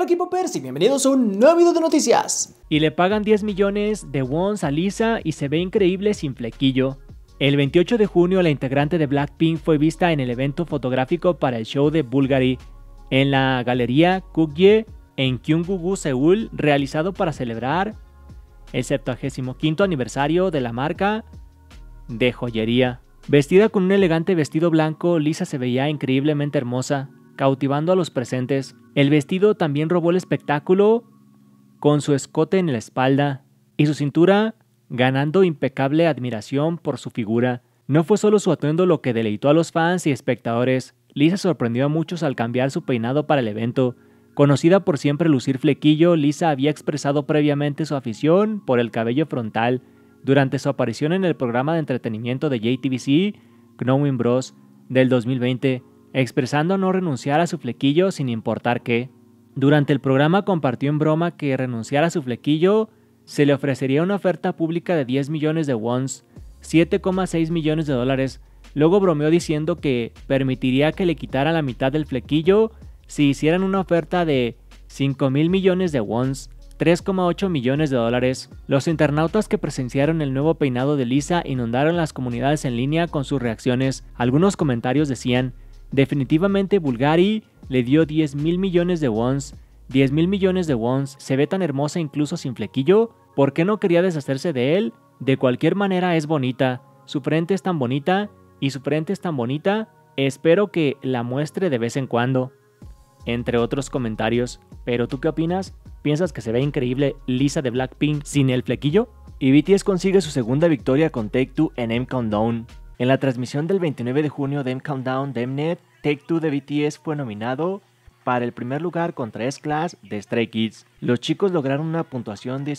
Hola K-popers y bienvenidos a un nuevo video de noticias. Y le pagan 10 millones de wons a Lisa y se ve increíble sin flequillo. El 28 de junio la integrante de Blackpink fue vista en el evento fotográfico para el show de Bulgari en la galería Kukye en Gyeonggu, Seúl, realizado para celebrar el 75º aniversario de la marca de joyería. Vestida con un elegante vestido blanco, Lisa se veía increíblemente hermosa, cautivando a los presentes. El vestido también robó el espectáculo con su escote en la espalda y su cintura ganando impecable admiración por su figura. No fue solo su atuendo lo que deleitó a los fans y espectadores. Lisa sorprendió a muchos al cambiar su peinado para el evento. Conocida por siempre lucir flequillo, Lisa había expresado previamente su afición por el cabello frontal durante su aparición en el programa de entretenimiento de JTBC Knowing Bros del 2020, expresando no renunciar a su flequillo sin importar qué. Durante el programa compartió en broma que renunciar a su flequillo se le ofrecería una oferta pública de 10 millones de wons, 7,6 millones de dólares. Luego bromeó diciendo que permitiría que le quitaran la mitad del flequillo si hicieran una oferta de 5,000 millones de wons, 3,8 millones de dólares. Los internautas que presenciaron el nuevo peinado de Lisa inundaron las comunidades en línea con sus reacciones. Algunos comentarios decían: definitivamente Bulgari le dio 10,000 millones de wons. 10,000 millones de wons, se ve tan hermosa incluso sin flequillo. ¿Por qué no quería deshacerse de él? De cualquier manera es bonita. Su frente es tan bonita y su frente es tan bonita. Espero que la muestre de vez en cuando. Entre otros comentarios. ¿Pero tú qué opinas? ¿Piensas que se ve increíble Lisa de Blackpink sin el flequillo? Y BTS consigue su segunda victoria con Take Two en M Countdown. En la transmisión del 29 de junio de M Countdown de Mnet, Take Two de BTS fue nominado para el primer lugar contra S-Class de Stray Kids. Los chicos lograron una puntuación de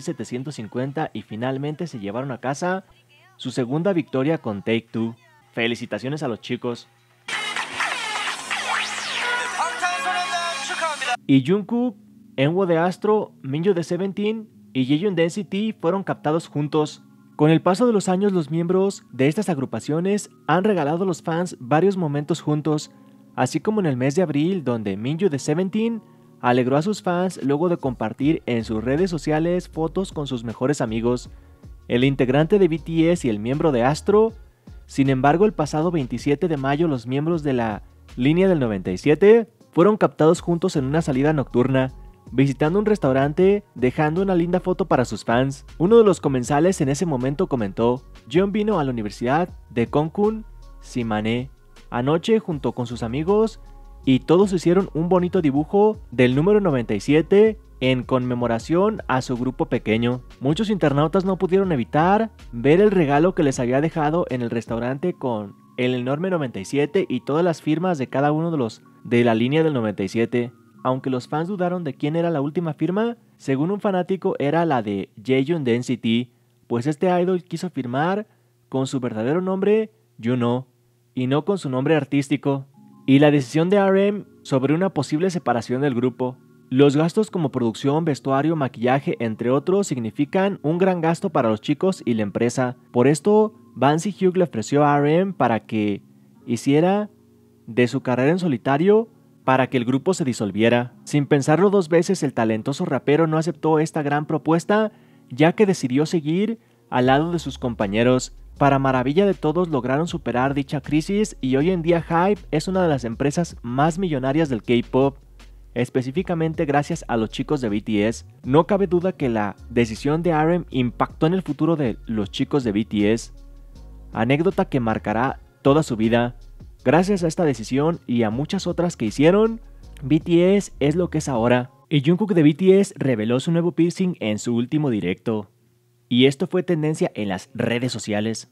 7,750 y finalmente se llevaron a casa su segunda victoria con Take Two. Felicitaciones a los chicos. Y Jungkook, Enwo de Astro, Minhyuk de Seventeen y Jaehyun de NCT fueron captados juntos. Con el paso de los años, los miembros de estas agrupaciones han regalado a los fans varios momentos juntos, así como en el mes de abril, donde Minhyuk de Seventeen alegró a sus fans luego de compartir en sus redes sociales fotos con sus mejores amigos. El integrante de BTS y el miembro de Astro. Sin embargo, el pasado 27 de mayo los miembros de la línea del 97 fueron captados juntos en una salida nocturna, visitando un restaurante, dejando una linda foto para sus fans. Uno de los comensales en ese momento comentó: John vino a la universidad de Konkun, Simane, anoche junto con sus amigos y todos hicieron un bonito dibujo del número 97 en conmemoración a su grupo pequeño. Muchos internautas no pudieron evitar ver el regalo que les había dejado en el restaurante con el enorme 97 y todas las firmas de cada uno de los de la línea del 97. Aunque los fans dudaron de quién era la última firma, según un fanático era la de Jaehyun de NCT, pues este idol quiso firmar con su verdadero nombre, Juno, y no con su nombre artístico. Y la decisión de RM sobre una posible separación del grupo. Los gastos como producción, vestuario, maquillaje, entre otros, significan un gran gasto para los chicos y la empresa. Por esto, Vance y Hugh le ofreció a RM para que hiciera de su carrera en solitario para que el grupo se disolviera. Sin pensarlo dos veces, el talentoso rapero no aceptó esta gran propuesta, ya que decidió seguir al lado de sus compañeros. Para maravilla de todos, lograron superar dicha crisis y hoy en día HYBE es una de las empresas más millonarias del K-pop, específicamente gracias a los chicos de BTS. No cabe duda que la decisión de RM impactó en el futuro de los chicos de BTS, anécdota que marcará toda su vida. Gracias a esta decisión y a muchas otras que hicieron, BTS es lo que es ahora. Y Jungkook de BTS reveló su nuevo piercing en su último directo. Y esto fue tendencia en las redes sociales.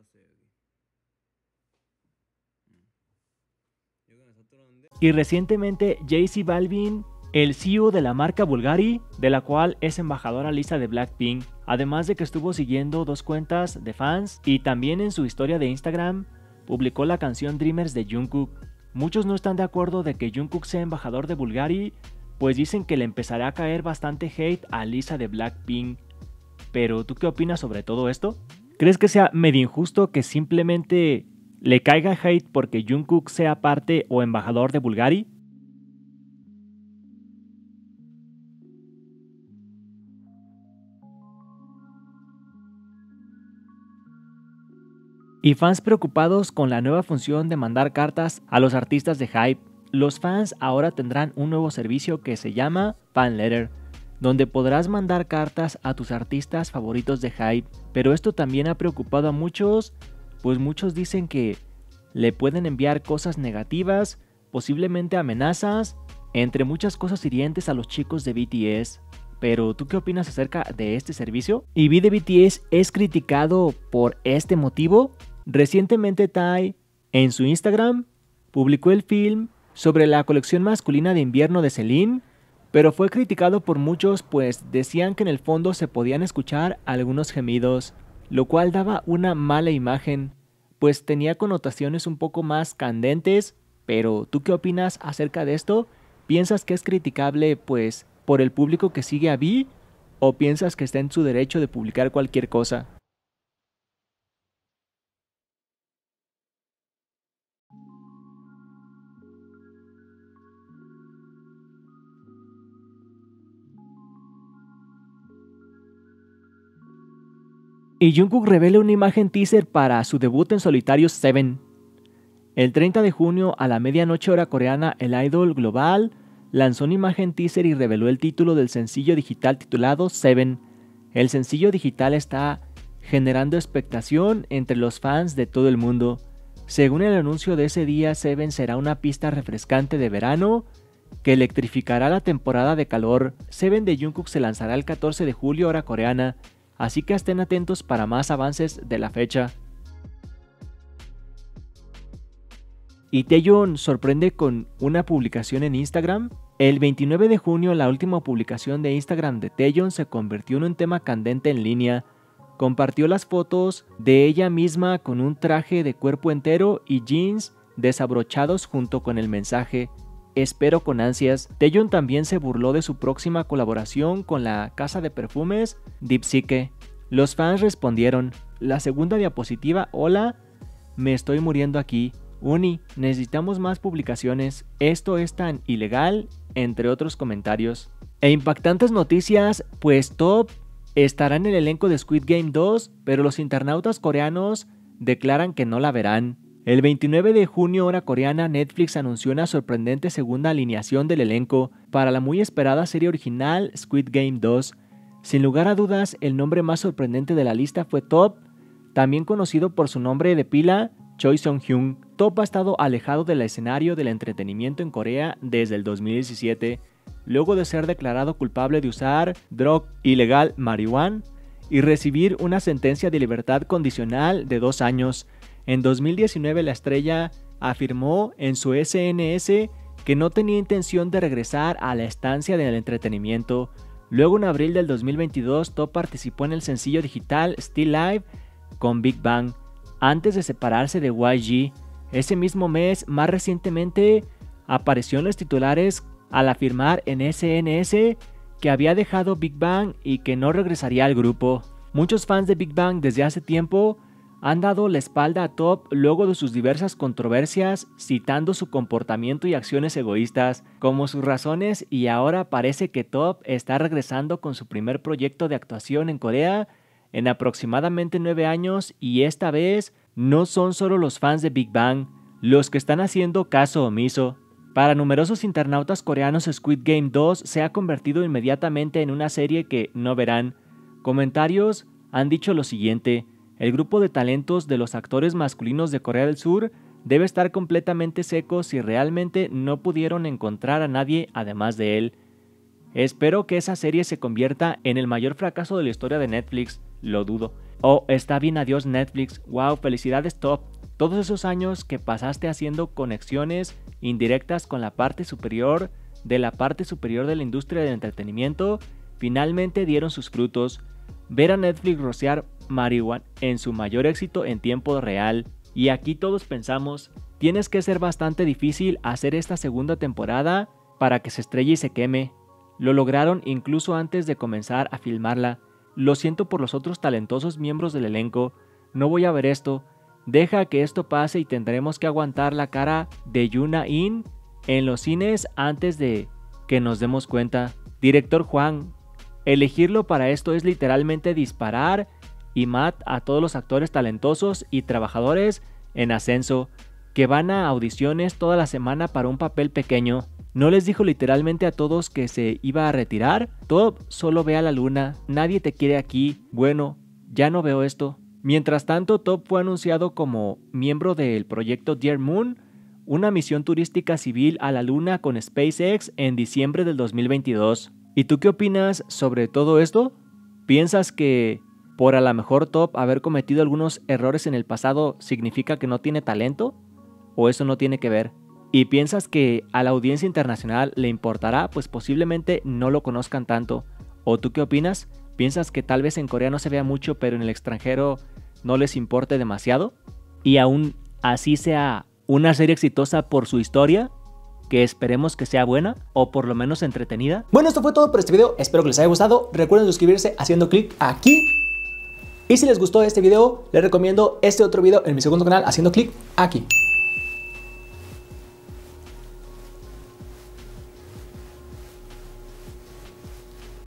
Y recientemente J Balvin, el CEO de la marca Bulgari, de la cual es embajadora Lisa de Blackpink, además de que estuvo siguiendo dos cuentas de fans y también en su historia de Instagram, publicó la canción Dreamers de Jungkook. Muchos no están de acuerdo de que Jungkook sea embajador de Bulgari, pues dicen que le empezará a caer bastante hate a Lisa de Blackpink. Pero ¿tú qué opinas sobre todo esto? ¿Crees que sea medio injusto que simplemente le caiga hate porque Jungkook sea parte o embajador de Bulgari? Y fans preocupados con la nueva función de mandar cartas a los artistas de Hype. Los fans ahora tendrán un nuevo servicio que se llama Fan Letter, donde podrás mandar cartas a tus artistas favoritos de Hype. Pero esto también ha preocupado a muchos, pues muchos dicen que le pueden enviar cosas negativas, posiblemente amenazas, entre muchas cosas hirientes a los chicos de BTS. Pero ¿tú qué opinas acerca de este servicio? ¿Y V de BTS es criticado por este motivo? Recientemente Ty, en su Instagram, publicó el film sobre la colección masculina de invierno de Celine, pero fue criticado por muchos pues decían que en el fondo se podían escuchar algunos gemidos, lo cual daba una mala imagen, pues tenía connotaciones un poco más candentes. Pero ¿tú qué opinas acerca de esto? ¿Piensas que es criticable pues por el público que sigue a V o piensas que está en su derecho de publicar cualquier cosa? Y Jungkook revela una imagen teaser para su debut en solitario Seven. El 30 de junio a la medianoche hora coreana, el idol global lanzó una imagen teaser y reveló el título del sencillo digital titulado Seven. El sencillo digital está generando expectación entre los fans de todo el mundo. Según el anuncio de ese día, Seven será una pista refrescante de verano que electrificará la temporada de calor. Seven de Jungkook se lanzará el 14 de julio hora coreana, así que estén atentos para más avances de la fecha. Y Taeyeon sorprende con una publicación en Instagram. El 29 de junio, la última publicación de Instagram de Taeyeon se convirtió en un tema candente en línea. Compartió las fotos de ella misma con un traje de cuerpo entero y jeans desabrochados junto con el mensaje "Espero con ansias". Taeyeon también se burló de su próxima colaboración con la casa de perfumes Diptyque. Los fans respondieron: "La segunda diapositiva, hola, me estoy muriendo aquí. Uni, necesitamos más publicaciones, esto es tan ilegal", entre otros comentarios. E impactantes noticias, pues Top estará en el elenco de Squid Game 2, pero los internautas coreanos declaran que no la verán. El 29 de junio hora coreana, Netflix anunció una sorprendente segunda alineación del elenco para la muy esperada serie original Squid Game 2. Sin lugar a dudas, el nombre más sorprendente de la lista fue Top, también conocido por su nombre de pila, Choi Sung-hyun. Top ha estado alejado del escenario del entretenimiento en Corea desde el 2017, luego de ser declarado culpable de usar droga ilegal marihuana y recibir una sentencia de libertad condicional de 2 años. En 2019 la estrella afirmó en su SNS que no tenía intención de regresar a la estancia del entretenimiento. Luego en abril del 2022 Top participó en el sencillo digital Still Live con Big Bang, antes de separarse de YG. Ese mismo mes, más recientemente, apareció en los titulares al afirmar en SNS que había dejado Big Bang y que no regresaría al grupo. Muchos fans de Big Bang desde hace tiempo han dado la espalda a Top luego de sus diversas controversias, citando su comportamiento y acciones egoístas como sus razones, y ahora parece que Top está regresando con su primer proyecto de actuación en Corea en aproximadamente 9 años, y esta vez no son solo los fans de Big Bang los que están haciendo caso omiso. Para numerosos internautas coreanos, Squid Game 2 se ha convertido inmediatamente en una serie que no verán. Comentarios han dicho lo siguiente: el grupo de talentos de los actores masculinos de Corea del Sur debe estar completamente seco si realmente no pudieron encontrar a nadie además de él. Espero que esa serie se convierta en el mayor fracaso de la historia de Netflix, lo dudo. Oh, está bien, adiós Netflix, wow, felicidades Top. Todos esos años que pasaste haciendo conexiones indirectas con la parte superior de la industria del entretenimiento, finalmente dieron sus frutos. Ver a Netflix rociar marihuana en su mayor éxito en tiempo real. Y aquí todos pensamos, tienes que ser bastante difícil hacer esta segunda temporada para que se estrelle y se queme. Lo lograron incluso antes de comenzar a filmarla. Lo siento por los otros talentosos miembros del elenco, no voy a ver esto. Deja que esto pase y tendremos que aguantar la cara de Yuna In en los cines antes de que nos demos cuenta. Director Juan, elegirlo para esto es literalmente disparar y Matt a todos los actores talentosos y trabajadores en ascenso que van a audiciones toda la semana para un papel pequeño. No les dijo literalmente a todos que se iba a retirar. Top solo ve a la luna, nadie te quiere aquí, bueno, ya no veo esto. Mientras tanto, Top fue anunciado como miembro del proyecto Dear Moon, una misión turística civil a la luna con SpaceX en diciembre del 2022. ¿Y tú qué opinas sobre todo esto? ¿Piensas que por a lo mejor Top haber cometido algunos errores en el pasado significa que no tiene talento? ¿O eso no tiene que ver? ¿Y piensas que a la audiencia internacional le importará? Pues posiblemente no lo conozcan tanto. ¿O tú qué opinas? ¿Piensas que tal vez en Corea no se vea mucho, pero en el extranjero no les importe demasiado? Y aún así sea una serie exitosa por su historia, que esperemos que sea buena o por lo menos entretenida. Bueno, esto fue todo por este video, espero que les haya gustado. Recuerden suscribirse haciendo clic aquí. Y si les gustó este video, les recomiendo este otro video en mi segundo canal haciendo clic aquí.